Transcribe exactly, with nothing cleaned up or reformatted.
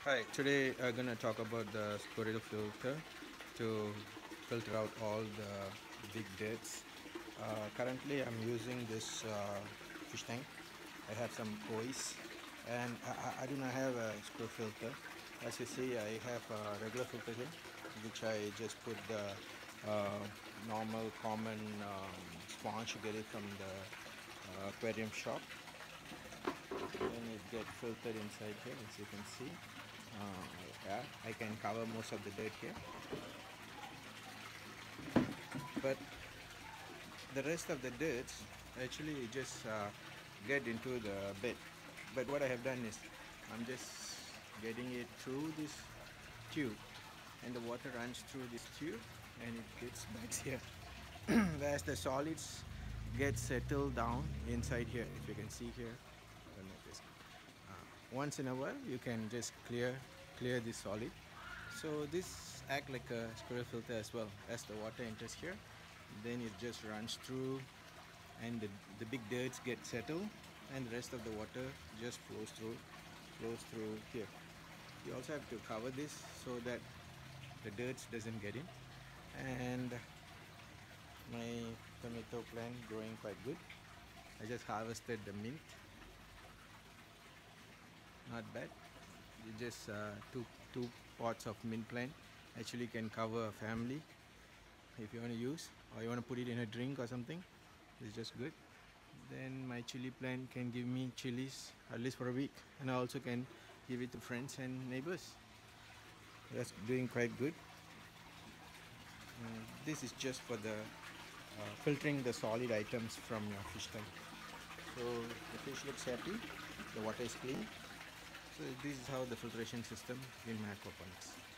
Hi, today I'm gonna talk about the squirrel filter to filter out all the big dirt. Uh, currently, I'm using this uh, fish tank. I have some koi's, and I, I I do not have a squirrel filter. As you see, I have a regular filter here, which I just put the uh, normal common um, sponge. You get it from the uh, aquarium shop. Then it gets filtered inside here, as you can see. Uh, yeah, I can cover most of the dirt here, but the rest of the dirt actually just uh, get into the bed. But what I have done is I'm just getting it through this tube, and the water runs through this tube and it gets back here. Whereas the solids get settled down inside here, if you can see here. I don't know if this- uh, once in a while you can just clear clear this solid. So this act like a squirrel filter as well. As the water enters here, then it just runs through, and the, the big dirts get settled, and the rest of the water just flows through flows through here. You also have to cover this so that the dirt doesn't get in. And my tomato plant growing quite good. I just harvested the mint. Not bad. You just uh, two two pots of mint plant actually can cover a family if you want to use, or you want to put it in a drink or something. It's just good. Then my chili plant can give me chilies at least for a week, and I also can give it to friends and neighbors. That's doing quite good. And this is just for the uh, filtering the solid items from your fish tank. So the fish looks happy, the water is clean. So this is how the filtration system in my aquaponics.